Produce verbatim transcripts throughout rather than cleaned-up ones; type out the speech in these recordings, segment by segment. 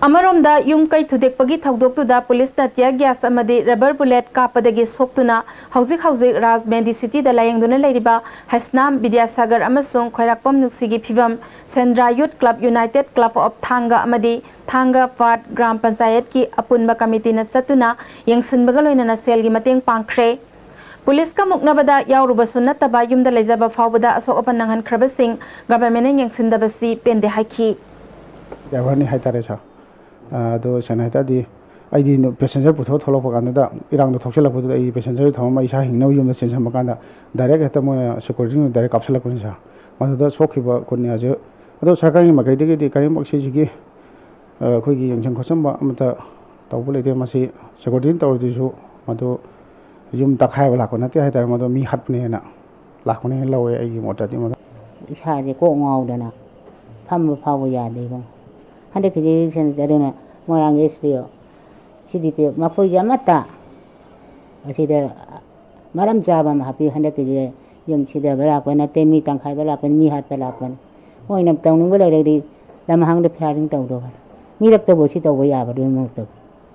अमरोमदा युम कई थुदेकपगी थौदोक्तुदा पुलिसना टियर गैस अमदी रबर बुलेट कापदगी सोक्तुना हौजिक हौजिक राजमेंदी सिटीदा लायंगदुना लेरिबा हसनाम विद्यासागर अमसुंग खैराकपम नुक्सिगी फिवम Sendra youth club united club of Thanga अमदी थांगा पाट ग्राम पंचायत की अपुनबा कमिटीना चतुना यंगसिनबगा लोइनना सेलगी mateंग पांखरे पुलिस का मुक्नबदा यावरुबसु नत्तबा युमदा लेजबा फावबदा असोक अपन नंगन खरबसिंग गवर्नमेंट यंगसिनदबसी पेंदे हाइखी ड्राइवर ने हाइतारे सा अदो सनाइतादी आइदी पैसेंजर पुथो थोलक कानदा इरांग थोक्सलकपुद आई पैसेंजर थम इसा हिंगनो युम चेंसम कांदा डायरेक्ट हेता मो सिक्योरिटी डायरेक्ट कापसलकपुन सा मदुदा सोखिबा कोने आजे अदो सरकारनि मकैदगी करिम अक्सिजिगी अखोगी यंजन खोसम अमता तौबु लेते मसी सिक्योरिटी तौरदिसु मदो युम तखाय लाको नते हाइतार मदो मी हटने ना लाकोने लवे आइगी मोटादी मदो इसाजे को ngawdana फम फाव यादेबो हंदे के सेन जरना मोरांग एसपीओ सीडीपीओ मखोई जामता असिदा मरम जाबा हापी हंदे के यम सिदा बरा को नते मी तंखाय बरा पन मी हात बरा पन मोइना तौनु बले रेडी लमहांग दे फ्यारिंग तौदो मी रक्तो बोसी तौबो याबदो मोक्तो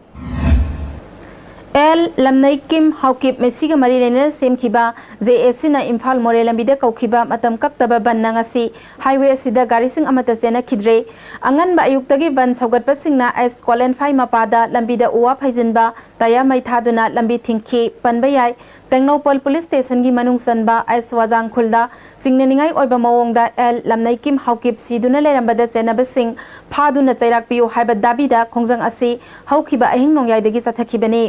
एल लमनई किम हाउकिप मेसीगा मरी लेने सेमखिबा जे एसिना इम्फाल मोरे लंबिदे कौखिबा मतम कक्तबा बन्ना ngasi हाईवे सिदा गारिसिंग अमता सेना खिद्रे अंगन बा अयुक्तगी बन सौगतपसिंगना एस कोलेन फाइ मपादा लंबिदा उवा फाइजिनबा तया मैथादुना लंबी थिंखी पनबा याय तेंगनोपल पुलिस स्टेशन की मनुंग सनबा एस वाजांग खुलदा चिंगनेनिंगाई ओइबा मवोंगदा एल लमनई किम हाउकिप सिदुना लेरंबदा सेनाबसिंग फादुना चैराकपियो हाइबा दाबिदा खोंजंग असि हौखिबा अहिंग नोंयाइदगी चथखिबनी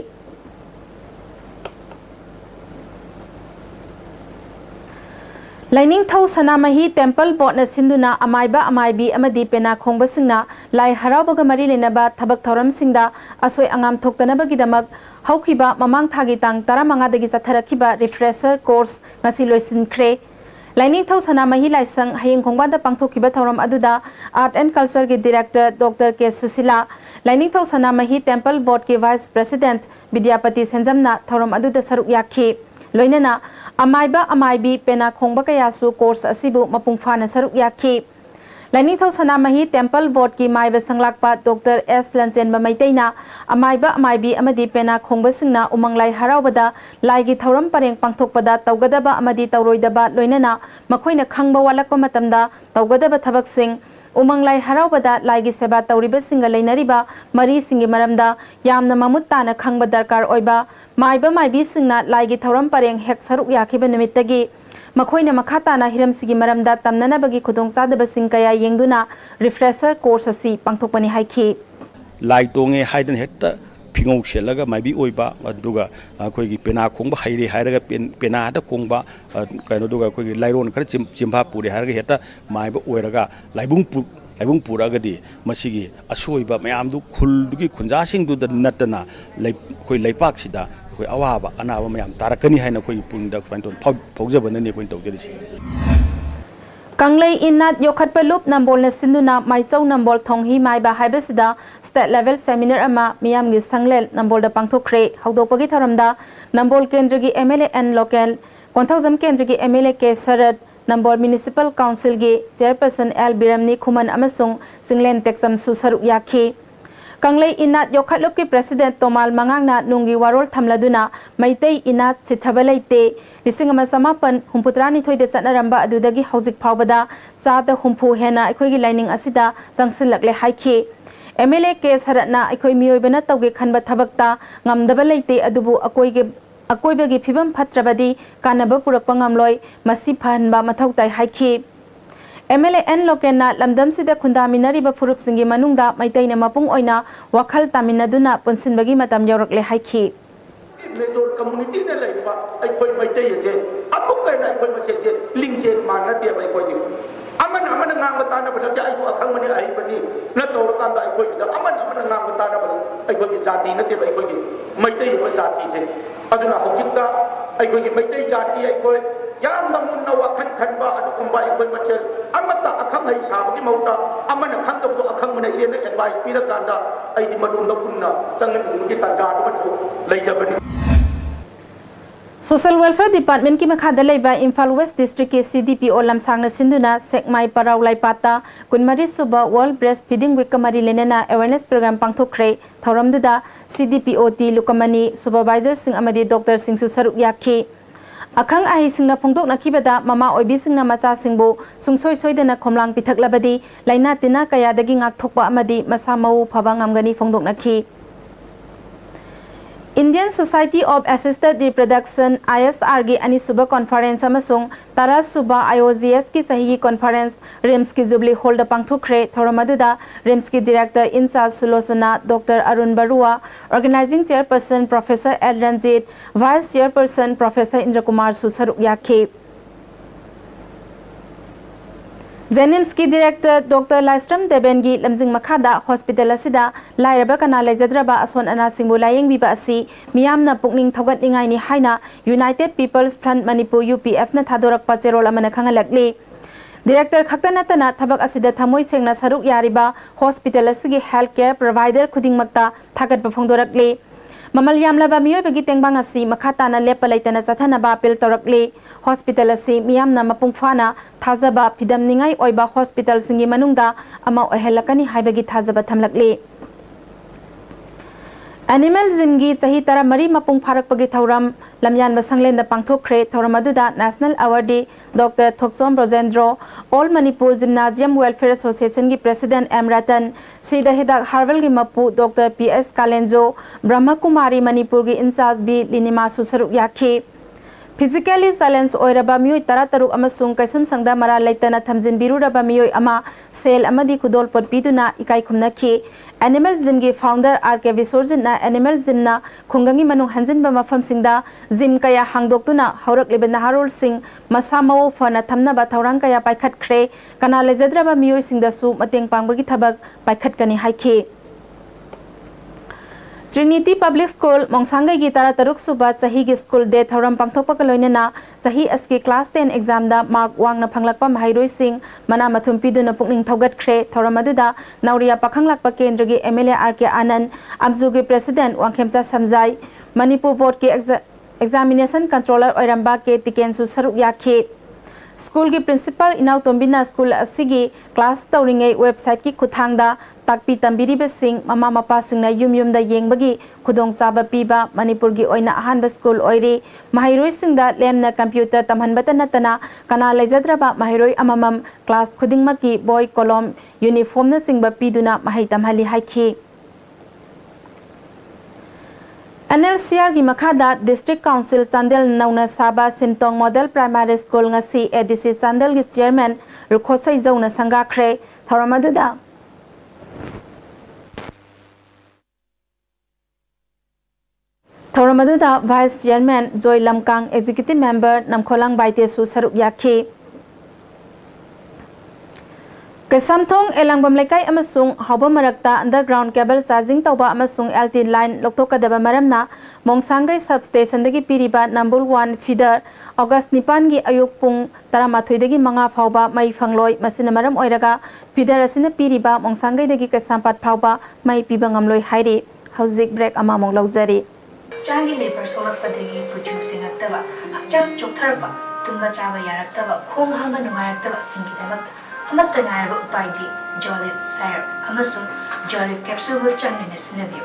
लाइनिंग थौ सनामही टेम्पल बोर्ड सिंधुना अमाइबा अमाइबी अमदी पेना खोंबसिंगना लाई हरावबगा मरी लेनबा थबक थौरमसिंगदा असोय अंगाम थोक्तनबगिदमक हौखिबा ममांग थागी तांग तरामंगादगी चथरखिबा रिफ्रेशर कोर्स ngasi लोइसिनख्रे लाइनिंग थौ सनामही लाइसंग हयेंग खोंबादा पांथोखिबा थौरम अदुदा आर्ट एंड कल्चर के director doctor K Sushila Lainingthou Sanamahi temple board के वाइस प्रेसिडेंट विद्यापति सेंजमना थौरम अदुदा सरुक याखी लोइनना अमाइबा अमाइबी पेना खोंबा कयासु कोर्स असिबु मपुंग फाना सरुक याखी लाइनिंग थौ सनामही टेम्पल बोर्ड की माइबा संगलाकपा डॉक्टर एस लंचेनबा मैतैना अमाइबा अमाइबी अमदी पेना खोंबसिंगना उमंगलाई हरावबदा लाइगी थौरम परेंग पांथोकपदा तौगदबा अमदी तौरोइदबा लोइनना मखोइना खंगबा वालकपा मतमदा तौगदबा थबकसिंग उमंगलाई हरावबदा लाइगी सेवा तौरिबसिंगा लेनरिबा मरीसिंगी मरमदा यामना ममुत ताना खंगबा दरकार ओइबा माइबा माइबीसिंगना लाइगी थौरम परेंग हेक सरुक याखिबा निमित्तगी मखोइना मखा ताना हिरमसिगी मरमदा तमननबगी खुदोंचादबसिंग कया येंगदुना रिफ्रेशर कोर्स असि पांथोकपनि हाइखी लाई तोंगे हाइदन हेक्ता फिंगौ सेलगा माइबी ओइबा अदुगा अखोइगी पेना खोंबा हाइरे हाइरगा पेनादा खोंबा कनो दुगा अखोइगी लाइरोन खर चिम्फा पुरे हाइरगा हेता माइबा ओइरगा लाइबुंग लाइबुंग पुरागदी मसिगी असोइबा मयामदु खुलदुगी खुंजासिंगदुदा नत्तना लै खोइ लैपाकसिदा खोइ अवाबा अनाबा मयाम तारकनी हाइना खोइ पुंगदा फाइनटोन फौजबननि खोइ तौजरिसि कंगलई इनात योखटप लूप नंबोल सिंधुना माइचौ नंबोल थोंही माइबा हाइबसिदा स्टेट लेवल सेमिनार अमा मियामगी संगलेल नंबोल पांथोखरे हौदोपगी थरमदा नंबोल केंद्र की एमएलए एंड लोकल कोंथौजम केंद्र की MLA K Sharat Nambol municipal council की चेयरपर्सन एल बिरमनी खुमन अमसुंग सिंगलेन टेक्सम सुसरु याखी कंगलई इनात योखटलुप की प्रेसिडेंट तोमाल मंगांगना नुंगी वारोल थमलदुना मैतै इनात सिथबलैते लिसिंग अमा समापन हुंपुत्रानी थोइदे चनरंबा अदुदगी हौजिक फावबदा चादा हुंफु हेना अखोइगी लाइनिंग असिदा चंगसिलकले हाइखी एमएलए के सरना अखोइ मियोइबना तौगे खनबा थबकता ngamdaba leite adubu akoige akoibagi phibam phatrabadi kanaba purakpa ngamloi masi phanba mathau tai haikhi MLA N लोकेना लमदम सिदा खुंदामिनरिबा फुरुपसिंगी मनुंगदा मैतैना मपुंग ओइना वखल तामिनदुना पुनसिनबगी मतम यौरकले हाइखी मेजोर कम्युनिटी ने लेबा अखोइ मैतै जे अमुक कैना अखोइ मसेजे लिंगजे मानते बै कोइ अमन अमन ngang बताना बदे आइसु अखंग मने आइ बनी न तौर कांदा अखोइ दा अमन अमन ngang बताना बदे अखोइ जाति नते बै कोइ मैतै बै जाति जे अदुना हौजिकता अखोइ मैतै जाति अखोइ याम नमुना वखन खनबा अदुकुंबा अखोइ मचे अमता अखंग है साबगी मौता अमन खंगब तो अखंग मने इलेन एडवाइस पिरकांदा अइदि मडुंदा पुन्ना चंगन उनकी तंगाद बसु लैजबनी Social Welfare Department की मखादा लेबा इम्फाल वेस्ट डिस्ट्रिक्ट के C D P O लमसांगना सिंधुना सेकमाई पराव लाइपाता कुनमरी सुबा वर्ल्ड ब्रेस्ट फीडिंग वीक कमरी लेनेना अवेयरनेस प्रोग्राम पांगथोखरे थौरमदुदा C D P O T Lukmani supervisor Singh अमदी डॉक्टर सिंह सरुक याखी अखंग आही सिंगना फोंदोकनाखिबदा ममा ओइबी सिंगना मचा सिंगबो सुंगसोय सोयदना खोमलांग पिथकलबदी लाइना तिना कयादगी ngakthokpa amadi masa mau phaba ngamgani फोंदोकनाखी Indian Society of Assisted Reproduction I S R की अनि सुबह कॉन्फ्रेंस अमसुंग तारा सुबह I O G S की सही कॉन्फ्रेंस रिम्स की जुबली होल्ड पांगथोखरे थौरमदुदा रिम्स की director in charge Sulochana doctor Arun Barua organising chairperson professor L Ranjit vice chairperson professor Indra Kumar सुसरुक याखे जेनिम्स की डायरेक्टर डॉक्टर लाइस्ट्रम देबेनगी लमजिंग मखादा हॉस्पिटल असिदा लाइरबा कना लेजद्रबा असोन अना सिंगबु लायेंगबिबा असि मियामना पुकनिंग थौगतनिंगाइनि हाइना United Peoples Front Manipur U P F ना थादोरकपा चेरोल अमना खंगलकली डायरेक्टर खक्तनतना थबक असिदा थमोय सेंगना सरुक यारिबा हॉस्पिटल असिगी हेल्थ केयर प्रोवाइडर खुदिंगमक्ता थागतबा फोंदोरकली ममल यामलाबा मियोबगी तेंगबांग असि मखाताना लेप लैतना चथनबा अपील तौरकली हॉस्पिटल असि मियामना मपुंग फाना थाजबा फिदमनिंगाई ओइबा हॉस्पिटल सिंगी मनुंगदा अमा ओहेलकनी हाइबगी थाजबा थमलकली एनिमल जिमगी चही तरा मरी मपुंग फारकपगी थौरम लमयान बसंगलेंदा पांगथोखरे थौरम अदुदा national awardee doctor Thoksom Rojendro all Manipur gymnasium welfare association की प्रेसिडेंट एम रतन सीदा हिदाक हार्वल की मपू डॉक्टर पी एस कालेंजो ब्रह्म कुमारी मणिपुर की इंचार्ज बी लिनिमा सुसरुक याखी फिजिकली चैलेंज ओइरबा मियोय तरा तरुक अमसुंग कैसुम संगदा मरा लैतना थमजिन बिरुरबा मियोय अमा सेल अमदी खुदोल पट पिदुना इकाई खुमनखी एनिमल जिम की फाउंडर आर के विसोरजिना एनिमल जिमना खुंगंगी मनु हंजिनबा मफम सिंगदा जिम कया हांगदोक्तुना हौरकलिबा नहारोल सिंग मसा मौ फना थमनबा थौरांग कया पाइखतख्रे कना लेजद्रबा मियोय सिंगदासु मतेंग पांगबगी थबक पाइखतकनी हाइखी ट्रिनिटी पब्लिक स्कूल मोंगसांगे की तारा तरुक सुबह चही की स्कूल डे थौरम पांगथोकपा लोइनेना चही अस्की क्लास टेन एग्जाम दा मार्क वांगना फंगलकपा महाइरोय सिंह मना मथुम पिदुना पुकनिंग थौगतख्रे थौरम अदुदा नौरिया पाखंगलकपा केंद्र की एम एल ए आर के आनंद अब्जू के प्रेसिडेंट वांगखेमचा समजाई मणिपुर बोर्ड के एग्जामिनेशन कंट्रोलर ओइरंबा के टिकेंसु सरुक याखे स्कूल की प्रिंसिपल इनाउ तोंबिना स्कूल असिगी क्लास तौरिंगे वेबसाइट की खुथांगदा ताकपी तंबिरिबे सिंह ममा मपा सिंगना युम युमदा येंगबगी खुदोंग चाबा पीबा मणिपुर की ओइना अहानबा स्कूल ओइरी महाइरोय सिंगदा लेमना कंप्यूटर तमहनबता नतना कना लेजद्रबा महाइरोय अममम क्लास खुदिंगमकी बॉय कॉलम यूनिफॉर्म न सिंगबा पीदुना महाइ तमहली हाइखी N L C R की मखादा डिस्ट्रिक्ट काउंसिल चांदेल नौना साबा Simtong model primary school ngasi A D C Chandel की चेयरमैन रुखोसै जौना संगाख्रे थौरमदुदा थौरमदुदा vice chairman Joy Lamkang executive member नमखोलांग बाइतेसु सरुक याखी कैसामथोंग एलांगबम लेकाई अमसुंग हाउबा मरक्ता अंडरग्राउंड केबल चार्जिंग तौबा अमसुंग L T लाइन लोकथोकदबा मरमना मोंगसांगै सब स्टेशन दगी पीरिबा नंबर वन फीडर अगस्त निपान की अयुक पुंग तरामाथोय दगी मंगा फावबा मई फंगलोय मसिना मरम ओइरगा फीडर असिना पीरिबा मोंगसांगै दगी कैसामपाट फावबा मई पीबा ngamloi हाइरे हौजिक ब्रेक अमा मोंग लौजरी चांगी लेबर सोलकपदगी कुचु सिंगतबा हक्चम चोकथरबा तुंबा चाबा यारक्तबा खोंग हांगा नुंगायक्तबा सिंगिदमक अमत्ता नायबा उपायदि जॉलिप सायर अमसुंग जॉलिप कैप्सूल चंगने सिनबियो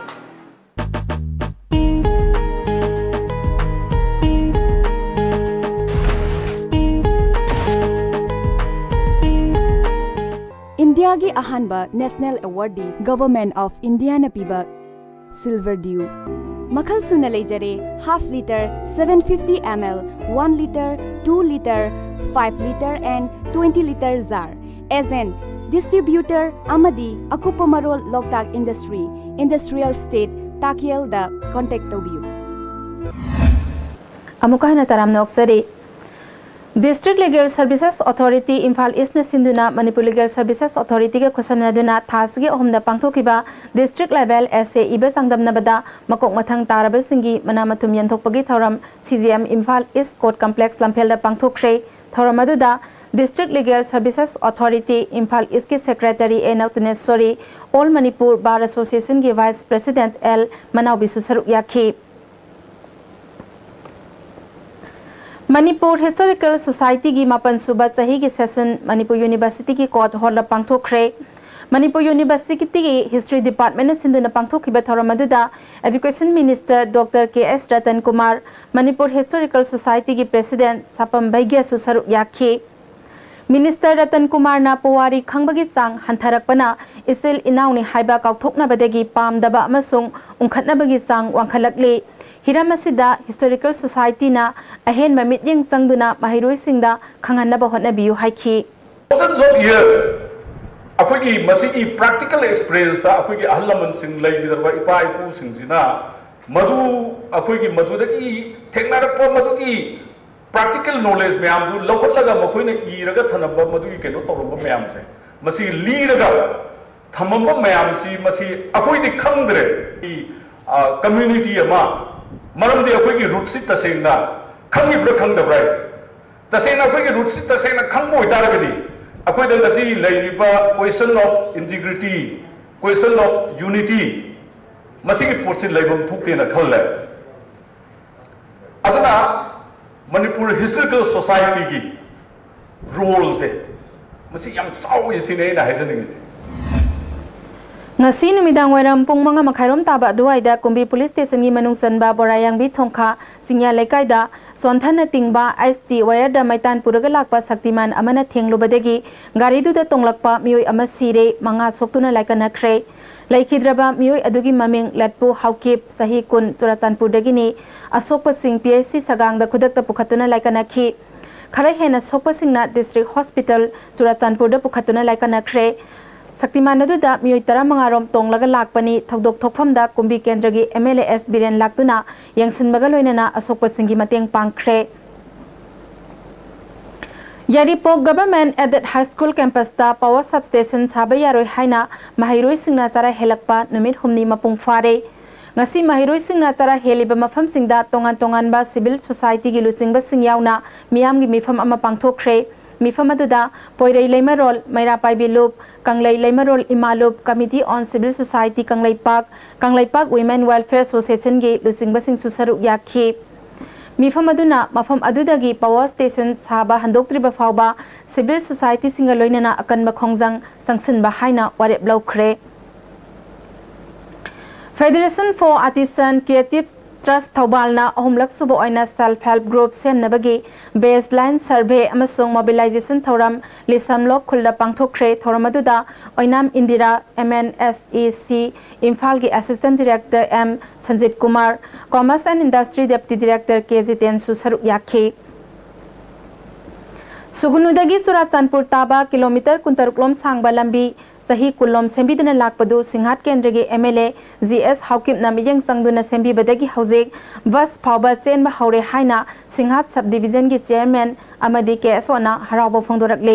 इंडिया की अहानबा national awardee government of India न पीबा सिल्वर ड्यू मखल सुना लेजरे half litre seven fifty milliliters, one liter, two liter, five liter and twenty liter jar as an distributor amadi akupa marol loktak industry industrial state takiel da contact tobiu amuka hana taram noksari District Legal Services Authority Imphal East na sinduna Manipur Legal Services Authority ke khosamna duna thasgi ohumda pangthokiba district level S A iba sangdamna bada makok mathang taraba singi mana mathum yanthokpagi thoram C G M Imphal East Court Complex Lamphel da pangthokre thoram aduda District Legal Services Authority Imphal East ke Secretary A Nautnesori All Manipur Bar Association ke Vice President L Manau Bisu Saruk Yakhi Manipur Historical Society की मापन सुबह सही की session Manipur university की court hall पांथोखरे Manipur university की history department सिंधुना पांथोखिबा थौरम अदुदा education minister doctor K S Ratan Kumar Manipur historical society की प्रेसिडेंट सापम बैग्य सुसरु याखी मिनिस्टर रतन कुमार ना पुवारी खंबगी चांग हंथरकपना इसिल इनाउनी हाइबा काउथोकनाबदगी पामदबा अमसुंग उंखटनाबगी चांग वांखलकले हिरम असिदा हिस्टोरिकल सोसाइटी ना अहेन ममित्यंग चंगदुना महिरोइसिंगदा खंगहनबा होटनाबियु हाइखी thousands of years अखोगी मसीगी practical experience ता अखोगी अहलमन सिंग लैगिदरबा इपा इपु सिंगसिना मधु अखोगी मधुदगी थेंगनारप मधुगी practical knowledge मैम दु लौखटलगा मखोइना इरगा थनबा मधुगी केनो तौरबा मैम से मसी लीरगा थमबा मैम सी मसी अखोइदि खंगद्रे इ community अमा मरमदि अखोगी रूट सि तसेंगा खंगिब्रा खंगदब्रा तसेंगा अखोगी रूट सि तसेंगा खंगबो इतारगदि अखोइदा गसी लैरिबा question of integrity question of unity मसीगी पोस्ट लैबम थोक्तेना खल्ले अदना मणिपुर हिस्टोरिकल सोसाइटी की रोल से मसी याम चाउ सिने ना हाइजनिंग ngasi numidang wairam pung manga makhairom taba duaida kumbi police station gi manung sanba borayang bi thongkha singya lekai da sonthana tingba I S T wire da maitan puraga lakpa saktiman amana thenglubadegi gari du da tonglakpa mioi ama sire manga soktuna laikana khre laikhidraba mioi adugi maming latpu haukip sahi kun churachanpur dagini asokpa sing P S C sagang da khudak ta pukhatuna laikana khi khara hena sokpa singna district hospital churachanpur da pukhatuna laikana khre Saktiman aduda mioi tara mangarom tonglaga lakpani thogdok thokphamda kumbi kendra gi M L A S biren laktuna yangsinbaga loinana asokpa singi mateng pangkhre Yaripok government aided high school campus ta power substation saba yaroi haina mahiroi singna chara helakpa numit humni mapung fare ngasi mahiroi singna chara heliba mafam singda tongan tongan ba civil society gi lusingba singyauna miyam gi mifam ama pangthokre Mifam aduda Poirei Leimarol Maira Paibilup Kanglai Leimarol Imalup Committee on Civil Society Kanglai Park Kanglai Park Women Welfare Association gi lusingba sing susaru yakhi Mifam aduna mafam adudagi power station saba handoktriba fawba civil society singa loinana akanba khongjang sangsinba haina warep blaukhre Federation for Artisan Creative Trust Thaubalna ahumlak subo oina self help group semnabagi baseline survey amasung mobilization thoram lisamlok khulda pangthokre thoramadуда oinam Indira M N S E C Imphal gi assistant director M Sanjit Kumar commerce and industry deputy director K J Ten Susaru yakhi Sugunudagi Churachanpur taba kilometer kuntaruklom sangba lambi Sahi kulom sembidana lakpadu singhat kendra gi M L A G S Haukip na miyang sangduna sembi badagi haujek bus phawba chenba haure haina singhat subdivision gi chairman amadi K S O na harauba phongdorakle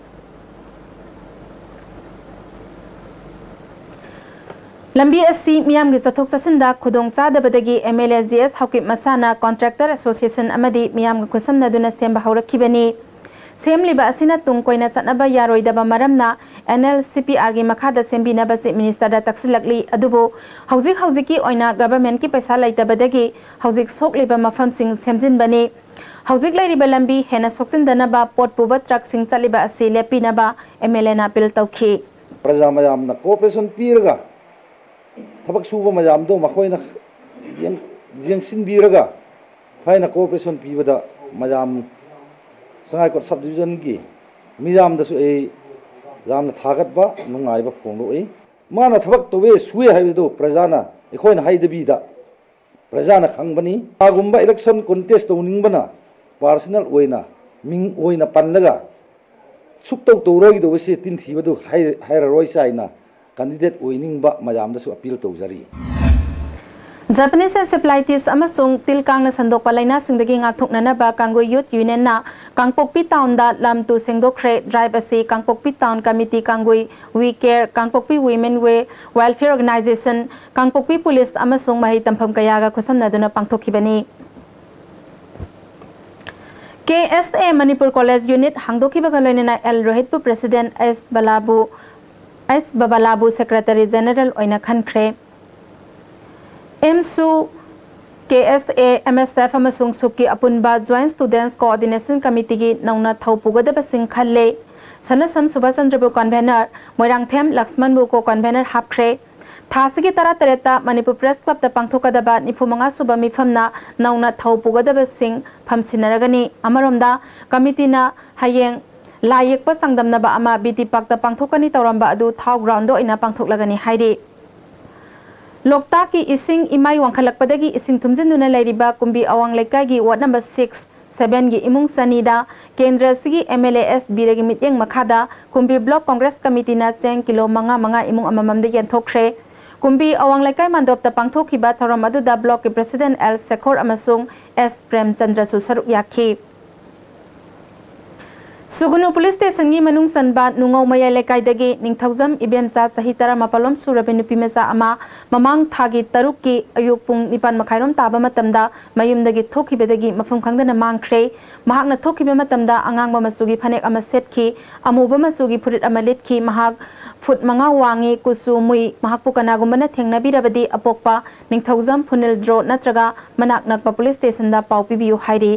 Lambi asi miyam gi chathok chasinda khudong chadabadagi M L A G S Haukip masana contractor association amadi miyam gi khusamna duna semba haurakibani Semliba asina tung koina chatnaba yaroidaba maramna N L C P R gi makhada sembinaba chief minister da taksilakli adubo haujik haujiki oina government ki paisa laitabadagi haujik sokliba mafam sing semjinbani haujik lairiba lambi hena soksindanaba pot puba truck sing chaliba asi lepinaba M L A na appeal tawkhi praja mayamna cooperation pirga thabak suba mayam do makhoina yeng yengsin biraga haina cooperation pibada mayam Sangai kot subdivision ki miyam da su e jam na thagat ba nungai ba phonglo e mana thabak to we suwe hai do prajana ekhoina hai debi da prajana khangbani agumba election contest to ningbana personal oina ming oina panlaga sukto to roi do se tin thiba do hai hai roi saina candidate oining ba mayam da su appeal to jari Japanese encephalitis amasung tilkang na sandok palaina singdagi ngakthoknana ba Kangoi Youth Union na Kangpokpi town da lam tu sengdokre drive asi Kangpokpi town committee Kangoi We Care Kangpokpi Women We Welfare Organization Kangpokpi Police amasung mahi tampham kayaga khusamna duna pangthokibani K S A Manipur College Unit hangdokhiba galoinena L Rohitpu President S Balabu S Babalabu Secretary General oina khankhre M S U K S A, M S F amasung suki apunba Joint Students Coordination Committee gi nauna thau pugadaba sing khalle Sanasam Subhasandra bu convener Moirangthem Laxman bu ko convener hapkhre Thasigi tara tareta Manipur Press Club da pangthokadaba nifumanga suba mifamna nauna thau pugadaba sing phamsinaragani amaromda committee na hayeng layekpa sangdamnaba ama biti pakta pangthokani tawramba adu thau ground do ina pangthoklagani hairi Lokta ki ising imai wangkhalakpadagi ising thumjinduna lairiba kumbi awang lekai gi ward number six seven gi imung sanida kendra sigi M L A S biragi mityeng makhada kumbi block congress committee na cheng kilo manga manga imung amamam de yanthokre kumbi awang lekai mandop ta pangthokhiba thoram adu da block ki president L Sekhor amasung S Prem Chandra su saruk yakhi Sugunu Police Station gi manung sanba nungau maya lekai dagi ningthaujam ibemcha sahitara mapalom surabe pimesa ama mamang thagi taruk ki ayuk pung nipan makhairom taba matamda mayum dagi thokhibedagi mafum khangdana mangkhre mahakna thokhibe matamda angang masugi phanek ama setki amuba masugi phurit ama litki mahak phut manga wangi kusu mui mahakpu kanagumana thengnabirabadi apokpa ningthaujam phunil dro natraga manak nakpa police station da pau pibiu hairi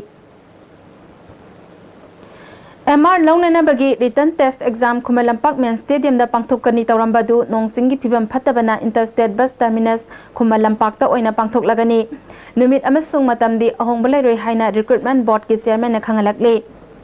M R Launana bagi written test exam Kumalampak Main Stadium da pangthokani tawrambadu nongsingi phibam phatabana interstate bus terminus Kumalampak ta oina pangthoklagani numit amasung matamdi ahongba lairoi haina recruitment board ki chairman na khangalakle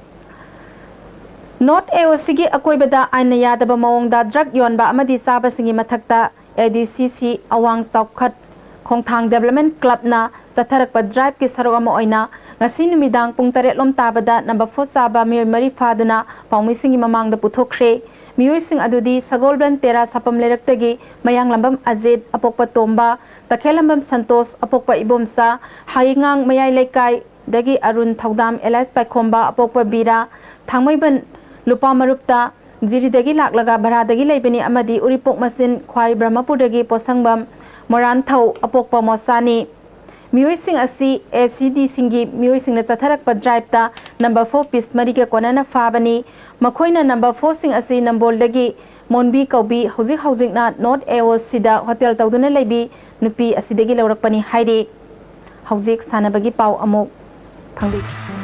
Not A O C gi akoibada aina yadaba mawongda drug yonba amadi chaba singi mathakta A D C C awang chaukhat khongthang development club na chatharakpa drive ki sarogama oina ngasi numidang pung taret lom tabada number four chaba mioi mari phaduna paumi singi mamang da puthokre mioi sing adudi sagolban tera sapam leraktagi mayang lambam Ajit apokpa tomba takhelambam Santos apokpa ibomsa haingang mayai lekai dagi Arun Thaudam Elias Paikhomba apokpa Bira thangmaiban lupa marupta jiri dagi laklaga bhara dagi leibani amadi uripok masin khwai Brahmapur dagi posangbam Moran Thau apokpa Mosani Mioi sing asi A C D singi mioi sing na chatharakpa drive ta number four piece mariga konana fabani makhoina number four sing asi nambol dagi Monbi Kaubi hojik hojik na North A O C da hotel tawduna leibi nupi asidagi lawrakpani hairi hojik sanabagi pau amuk phangdi